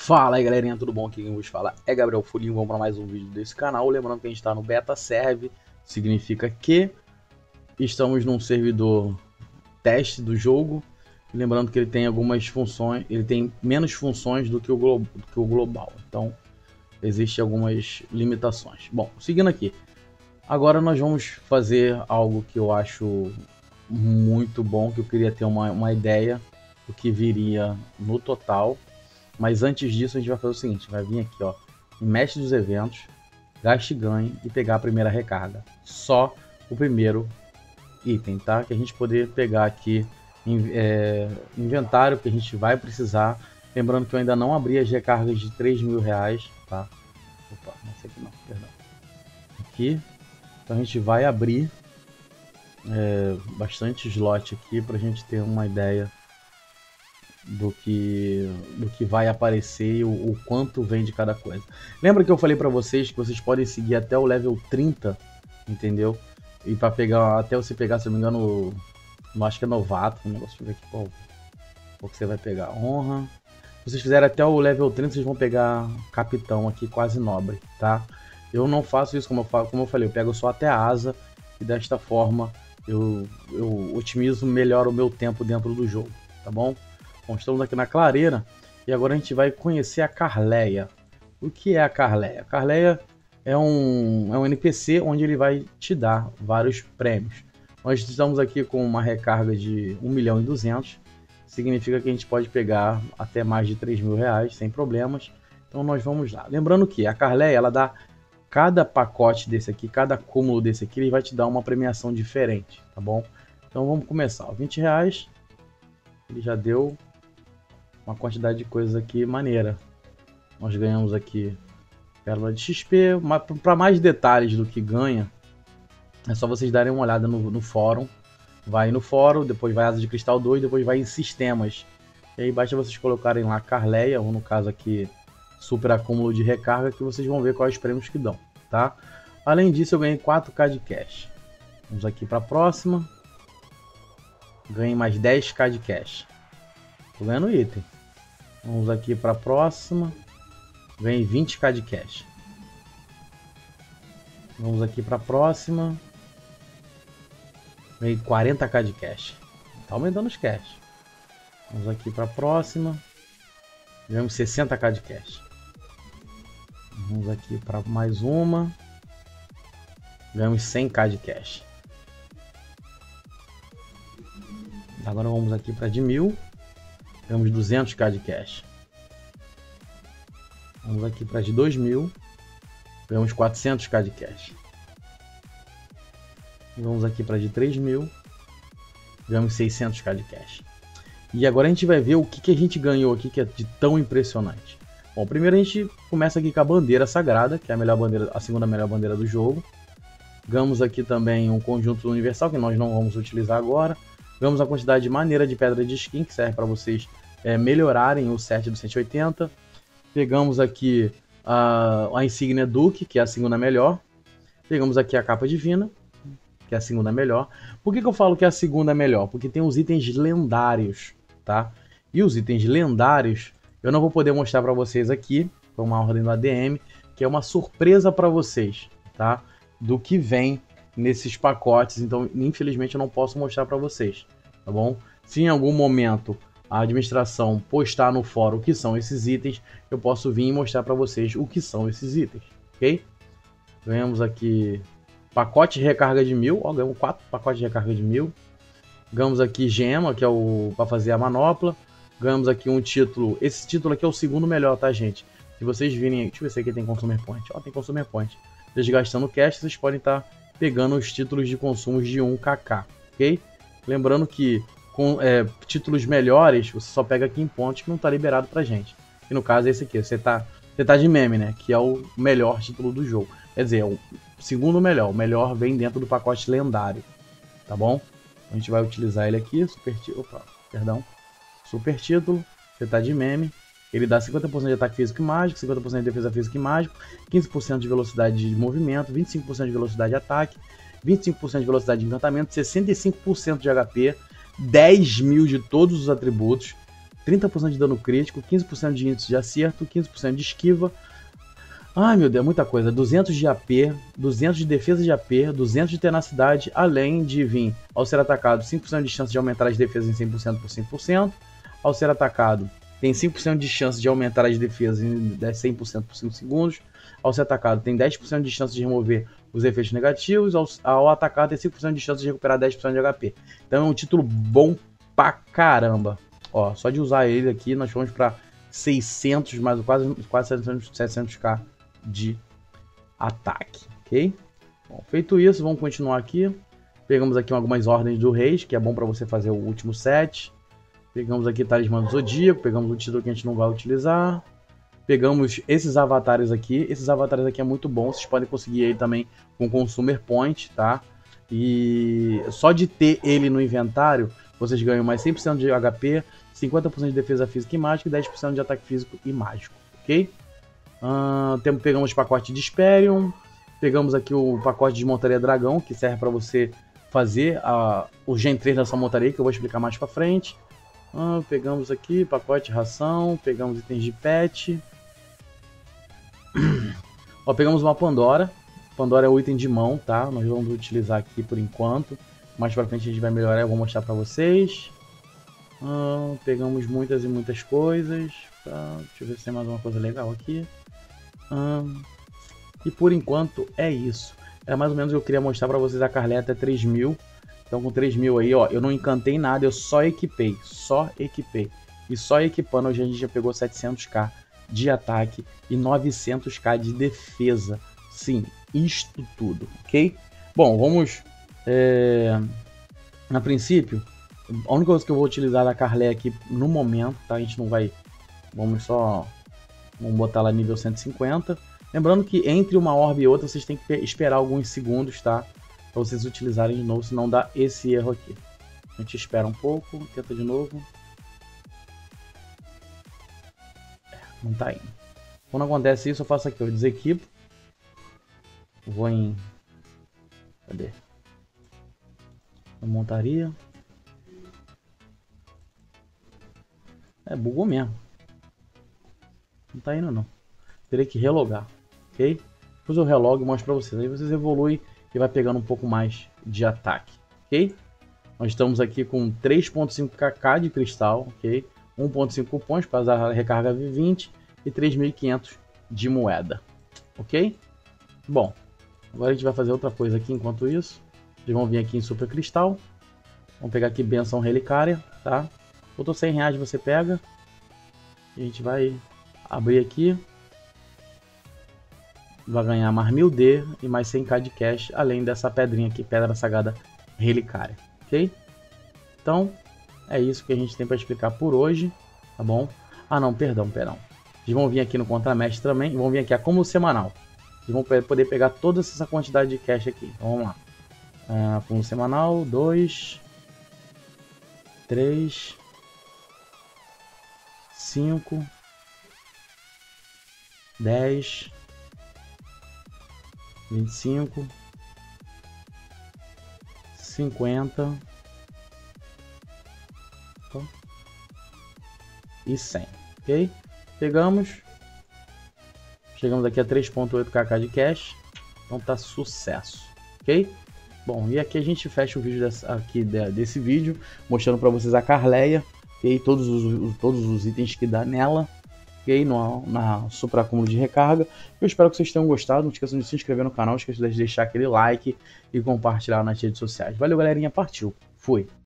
Fala aí galerinha, tudo bom? Aqui quem vos fala é Gabriel Furinho, vamos para mais um vídeo desse canal. Lembrando que a gente está no Beta Serve, significa que estamos num servidor teste do jogo. Lembrando que ele tem algumas funções, ele tem menos funções do que o global, então existem algumas limitações. Bom, seguindo aqui, agora nós vamos fazer algo que eu acho muito bom, que eu queria ter uma ideia do que viria no total. Mas antes disso a gente vai fazer o seguinte, vai vir aqui ó, em mestre dos eventos, gaste e ganhe e pegar a primeira recarga. Só o primeiro item, tá? Que a gente poder pegar aqui inventário, que a gente vai precisar. Lembrando que eu ainda não abri as recargas de 3 mil reais, tá? Opa, não sei aqui não, perdão. Aqui, então a gente vai abrir bastante slot aqui pra gente ter uma ideia do que vai aparecer e o quanto vem de cada coisa. Lembra que eu falei pra vocês que vocês podem seguir até o level 30, entendeu? E pra pegar, até você pegar, se eu não me engano, acho que é novato, um negócio, deixa eu ver aqui qual que você vai pegar. Honra. Se vocês fizerem até o level 30, vocês vão pegar capitão aqui, quase nobre, tá? Eu não faço isso, como eu falei, eu pego só até a asa e desta forma eu otimizo melhor o meu tempo dentro do jogo, tá bom? Bom, estamos aqui na clareira e agora a gente vai conhecer a Carleia. O que é a Carleia? A Carleia é um NPC onde ele vai te dar vários prêmios. Nós estamos aqui com uma recarga de 1.200.000, significa que a gente pode pegar até mais de 3 mil reais sem problemas. Então nós vamos lá. Lembrando que a Carleia, ela dá cada pacote desse aqui, cada acúmulo desse aqui, ele vai te dar uma premiação diferente, tá bom? Então vamos começar. 20 reais, ele já deu uma quantidade de coisas aqui maneira. Nós ganhamos aqui pérola de XP. Para mais detalhes do que ganha, é só vocês darem uma olhada no fórum. Vai no fórum, depois vai Asa de Cristal 2, depois vai em Sistemas. E aí basta vocês colocarem lá Carleia, ou no caso aqui Super Acúmulo de Recarga, que vocês vão ver quais os prêmios que dão, tá? Além disso, eu ganhei 4k de cash. Vamos aqui para a próxima. Ganhei mais 10k de cash. Tô ganhando item. Vamos aqui para a próxima. Ganhei 20k de cash. Vamos aqui para a próxima. Ganhei 40k de cash. Tá aumentando os cash. Vamos aqui para a próxima. Ganhamos 60k de cash. Vamos aqui para mais uma. Ganhamos 100k de cash. Agora vamos aqui para de 1000. Ganhamos 200k de cash. Vamos aqui para de 2000. Ganhamos 400k de cash. Vamos aqui para de 3000. Ganhamos 600k de cash. E agora a gente vai ver o que a gente ganhou aqui que é de tão impressionante. Bom, primeiro a gente começa aqui com a bandeira sagrada, que é a melhor bandeira, a segunda melhor bandeira do jogo. Ganhamos aqui também um conjunto universal, que nós não vamos utilizar agora. Ganhamos a quantidade de maneira de pedra de skin, que serve para vocês melhorarem o set do 180. Pegamos aqui a insígnia Duque, que é a segunda melhor. Pegamos aqui a capa divina, que é a segunda melhor. Por que eu falo que é a segunda melhor? Porque tem os itens lendários, tá? E os itens lendários eu não vou poder mostrar para vocês aqui, foi uma ordem do ADM, que é uma surpresa para vocês, tá? Do que vem nesses pacotes, então infelizmente eu não posso mostrar para vocês, tá bom? Se em algum momento a administração postar no fórum o que são esses itens, eu posso vir e mostrar para vocês o que são esses itens, ok? Ganhamos aqui pacote de recarga de 1000, ó, ganhamos 4 pacotes de recarga de 1000. Ganhamos aqui gema, que é o para fazer a manopla. Ganhamos aqui um título, esse título aqui é o segundo melhor, tá gente? Se vocês virem, deixa eu ver se aqui tem Consumer Point, ó, tem Consumer Point. Desgastando cash, vocês podem estar pegando os títulos de consumos de 1kk, ok? Lembrando que com títulos melhores, você só pega aqui em pontos que não está liberado pra gente. E no caso é esse aqui, você tá de meme, né? Que é o melhor título do jogo. Quer dizer, é o segundo melhor. O melhor vem dentro do pacote lendário, tá bom? A gente vai utilizar ele aqui, super título, você tá de meme. Ele dá 50% de ataque físico e mágico, 50% de defesa física e mágico, 15% de velocidade de movimento, 25% de velocidade de ataque, 25% de velocidade de encantamento, 65% de HP, 10 mil de todos os atributos, 30% de dano crítico, 15% de índice de acerto, 15% de esquiva. Ai meu Deus, muita coisa. 200 de AP, 200 de defesa de AP, 200 de tenacidade, além de vir, ao ser atacado, 5% de chance de aumentar as defesas em 100% por 5%. Ao ser atacado, tem 5% de chance de aumentar as defesas em 100% por 5 segundos. Ao ser atacado, tem 10% de chance de remover os efeitos negativos. Ao atacar, tem 5% de chance de recuperar 10% de HP. Então é um título bom pra caramba. Ó, só de usar ele aqui, nós fomos pra 600, mais quase 700k de ataque, ok? Bom, feito isso, vamos continuar aqui. Pegamos aqui algumas ordens do Reis, que é bom para você fazer o último set. Pegamos aqui Talismã do Zodíaco, pegamos um título que a gente não vai utilizar. Pegamos esses avatares aqui. Esses avatares aqui é muito bom, vocês podem conseguir ele também com Consumer Point, tá? E só de ter ele no inventário, vocês ganham mais 100% de HP, 50% de defesa física e mágica e 10% de ataque físico e mágico, ok? Pegamos o pacote de Esperion, pegamos aqui o pacote de Montaria Dragão, que serve para você fazer o Gen 3 dessa montaria, que eu vou explicar mais para frente. Pegamos aqui pacote de ração, pegamos itens de pet. Ó, pegamos uma Pandora. Pandora é o item de mão, tá? Nós vamos utilizar aqui por enquanto. Mais pra frente a gente vai melhorar, eu vou mostrar pra vocês. Pegamos muitas e muitas coisas. Deixa eu ver se tem mais uma coisa legal aqui. E por enquanto é isso. É mais ou menos eu queria mostrar pra vocês a Carleia até 3000. Então com 3000 aí, ó, eu não encantei nada, eu só equipei. Só equipei. E só equipando, hoje a gente já pegou 700k de ataque e 900k de defesa. Sim, isto tudo, ok? Bom, vamos... A princípio, a única coisa que eu vou utilizar da Carleia aqui no momento, tá? A gente não vai... Vamos botar lá nível 150. Lembrando que entre uma orbe e outra, vocês têm que esperar alguns segundos, tá? Pra vocês utilizarem de novo, senão dá esse erro aqui. A gente espera um pouco, tenta de novo. Não tá indo. Quando acontece isso, eu faço aqui, eu desequipo. Vou em... Cadê? Eu montaria. Bugou mesmo. Não tá indo não. Terei que relogar, ok? Depois eu relogo e mostro pra vocês. Aí vocês evoluem e vai pegando um pouco mais de ataque, ok? Nós estamos aqui com 3.5kk de cristal, ok? 1.5 cupons para usar a recarga V20 e 3.500 de moeda, ok? Bom, agora a gente vai fazer outra coisa aqui enquanto isso. Vocês vão vir aqui em Super Cristal. Vamos pegar aqui Benção Relicária, tá? Botou 100 reais, você pega. E a gente vai abrir aqui. Vai ganhar mais 1000D e mais 100k de cash, além dessa pedrinha aqui, Pedra Sagrada Relicária, ok? Então, é isso que a gente tem para explicar por hoje, tá bom? Não, perdão. Vocês vão vir aqui no Contramestre também, e vão vir aqui a como semanal. Vocês vão poder pegar toda essa quantidade de cash aqui. Então, vamos lá. Como semanal, 2, 3, 5, 10... 25, 50 e 100, ok? Chegamos aqui a 3.8kk de cash, então tá sucesso, ok? Bom, e aqui a gente fecha o vídeo desse vídeo, mostrando para vocês a Carleia, e todos os itens que dá nela. Aí na super acúmulo de recarga. Eu espero que vocês tenham gostado. Não esqueçam de se inscrever no canal, não esqueçam de deixar aquele like e compartilhar nas redes sociais. Valeu, galerinha. Partiu. Fui.